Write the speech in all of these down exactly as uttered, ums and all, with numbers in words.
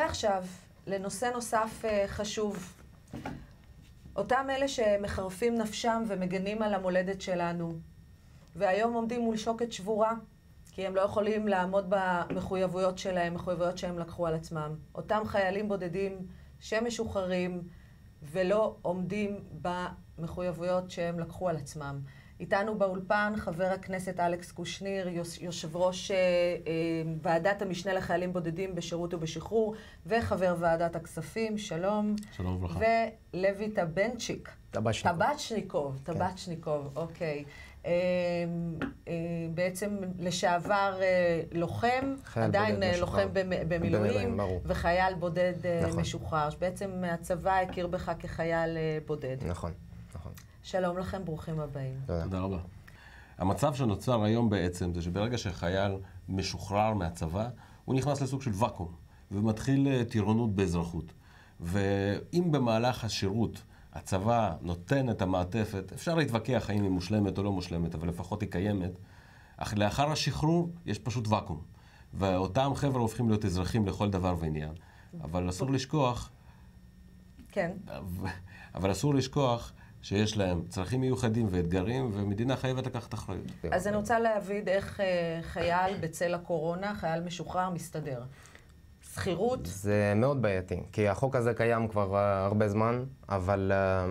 ועכשיו, לנושא נוסף חשוב. אותם אלה שמחרפים נפשם ומגנים על המולדת שלנו, והיום עומדים מול שוקת שבורה, כי הם לא יכולים לעמוד במחויבויות שלהם, מחויבויות שהם לקחו על עצמם. אותם חיילים בודדים שמשוחררים ולא עומדים במחויבויות שהם לקחו על עצמם. איתנו באולפן חבר הכנסת אלכס קושניר, יושב ראש אה, אה, ועדת המשנה לחיילים בודדים בשירות ובשחרור, וחבר ועדת הכספים, שלום. שלום וברכה. ולוי טבנצ'יק. טבצ'ניקוב. טבצ'ניקוב, טבצ'ניקוב, אוקיי. אה, אה, בעצם לשעבר אה, לוחם, עדיין לוחם במילואים, וחייל בודד נכון. משוחרר. בעצם הצבא הכיר בך כחייל בודד. נכון, נכון. שלום לכם, ברוכים הבאים. תודה. תודה רבה. המצב שנוצר היום בעצם זה שברגע שחייל משוחרר מהצבא, הוא נכנס לסוג של וקום, ומתחיל טירונות באזרחות. ואם במהלך השירות הצבא נותן את המעטפת, אפשר להתווכח האם היא מושלמת או לא מושלמת, אבל לפחות היא קיימת, אך לאחר השחרור יש פשוט וקום. ואותם חבר'ה הופכים להיות אזרחים לכל דבר ועניין. אבל אסור לשכוח... כן. אבל אסור לשכוח שיש להם צרכים מיוחדים ואתגרים, ומדינה חייבת לקחת אחריות. אז אני רוצה להבין איך חייל בצל הקורונה, חייל משוחרר, מסתדר. שכירות? זה מאוד בעייתי, כי החוק הזה קיים כבר הרבה זמן, אבל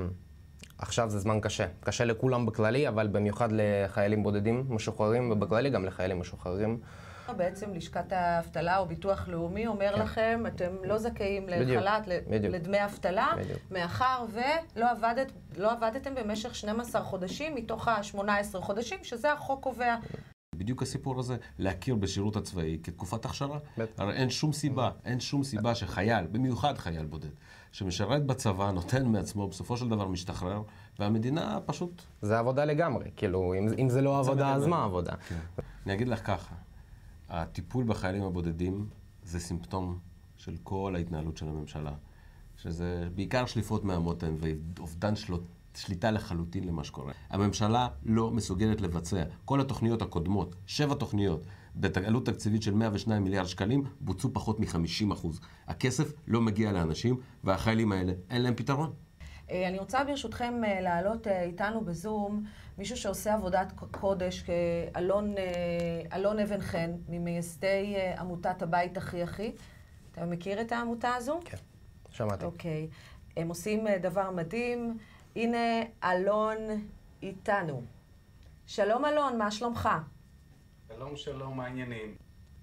עכשיו זה זמן קשה. קשה לכולם בכללי, אבל במיוחד לחיילים בודדים משוחררים, ובכללי גם לחיילים משוחררים. בעצם לשכת האבטלה או ביטוח לאומי אומר כן. לכם, אתם לא זכאים לחל"ת, לדמי אבטלה, מאחר ולא עבדת, לא עבדתם במשך שנים עשר חודשים מתוך ה-שמונה עשרה חודשים, שזה החוק קובע. בדיוק הסיפור הזה, להכיר בשירות הצבאי כתקופת הכשרה. הרי אין שום סיבה, אין שום סיבה שחייל, במיוחד חייל בודד, שמשרת בצבא, נותן מעצמו, בסופו של דבר משתחרר, והמדינה פשוט... זה עבודה לגמרי, כאילו, אם, אם זה לא עבודה, אז מה עבודה? כן. אני אגיד לך ככה, הטיפול בחיילים הבודדים זה סימפטום של כל ההתנהלות של הממשלה, שזה בעיקר שליפות מהמותן ואובדן שלות, שליטה לחלוטין למה שקורה. הממשלה לא מסוגלת לבצע. כל התוכניות הקודמות, שבע תוכניות, בעלות תקציבית של מאה ושניים מיליארד שקלים, בוצעו פחות מ-חמישים אחוז. הכסף לא מגיע לאנשים, והחיילים האלה אין להם פתרון. אני רוצה ברשותכם להעלות איתנו בזום מישהו שעושה עבודת קודש, אלון, אלון אבן חן, ממייסדי עמותת הבית הכי הכי. אתה מכיר את העמותה הזו? כן, שמעתי. אוקיי. הם עושים דבר מדהים. הנה אלון איתנו. שלום אלון, מה שלומך? שלום שלום, מה העניינים?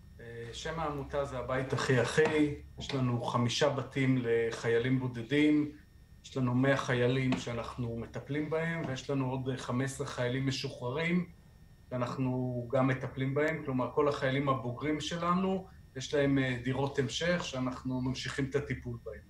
שם העמותה זה הבית הכי הכי. יש לנו חמישה בתים לחיילים בודדים. יש לנו מאה חיילים שאנחנו מטפלים בהם, ויש לנו עוד חמישה עשר חיילים משוחררים, שאנחנו גם מטפלים בהם. כלומר, כל החיילים הבוגרים שלנו, יש להם דירות המשך, שאנחנו ממשיכים את הטיפול בהם.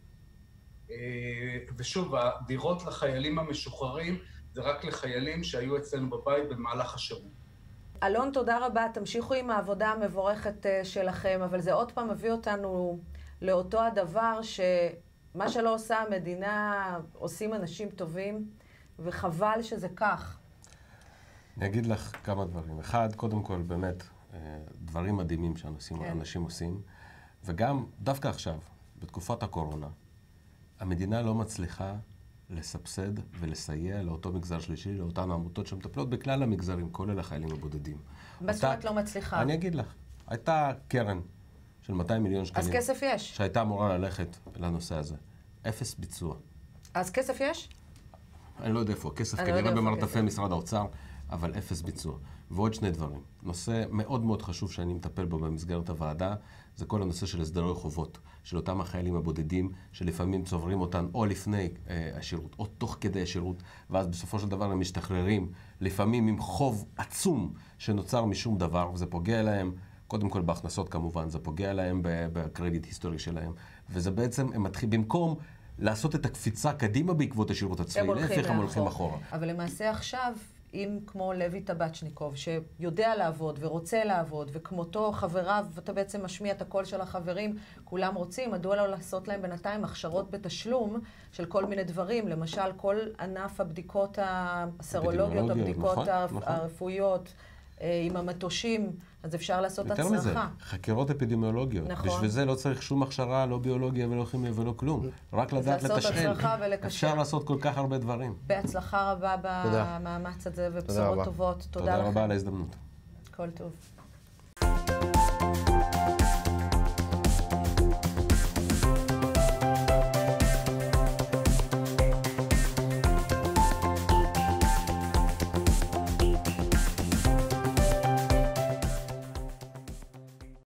ושוב, הדירות לחיילים המשוחררים, זה רק לחיילים שהיו אצלנו בבית במהלך השירות. אלון, תודה רבה. תמשיכו עם העבודה המבורכת שלכם, אבל זה עוד פעם מביא אותנו לאותו הדבר ש... מה שלא עושה המדינה, עושים אנשים טובים, וחבל שזה כך. אני אגיד לך כמה דברים. אחד, קודם כל, באמת, דברים מדהימים שאנשים כן. עושים, וגם, דווקא עכשיו, בתקופת הקורונה, המדינה לא מצליחה לסבסד ולסייע לאותו מגזר שלישי, לאותן העמותות שמטפלות בכלל המגזרים, כולל החיילים הבודדים. מה זאת אומרת לא מצליחה? אני אגיד לך, הייתה קרן של מאתיים מיליון שקלים. אז כסף יש. שהייתה אמורה ללכת לנושא הזה. אפס ביצוע. אז כסף יש? אני לא יודע איפה. כסף כנראה במרתפי משרד האוצר, אבל אפס ביצוע. ועוד שני דברים. נושא מאוד מאוד חשוב שאני מטפל בו במסגרת הוועדה, זה כל הנושא של הסדרי חובות, של אותם החיילים הבודדים, שלפעמים צוברים אותן או לפני אה, השירות, או תוך כדי השירות, ואז בסופו של דבר הם משתחררים, לפעמים עם חוב עצום שנוצר משום דבר, וזה פוגע להם, קודם כל בהכנסות כמובן, זה פוגע להם בקרדיט היסטורי שלהם, וזה בעצם, הם מתחילים, במקום לעשות את הקפיצה קדימה בעקבות השירות הצבאי, להפך הם הולכים אחורה. אבל למעשה עכשיו, אם כמו לוי טבצ'ניקוב, שיודע לעבוד ורוצה לעבוד, וכמותו חבריו, ואתה בעצם משמיע את הקול של החברים, כולם רוצים, מדוע לא לעשות להם בינתיים הכשרות בתשלום של כל מיני דברים, למשל כל ענף הבדיקות הסרולוגיות, הבדיקות הרפואיות, עם המטושים, אז אפשר לעשות הצרחה. יותר מזה, חקירות אפידמיולוגיות. נכון. בשביל זה לא צריך שום הכשרה, לא ביולוגיה ולא כימיה ולא כלום. רק לדעת לתשאל. אפשר לעשות כל כך הרבה דברים. בהצלחה רבה במאמץ הזה ובשורות טובות. תודה לכם. תודה רבה על ההזדמנות. כל טוב.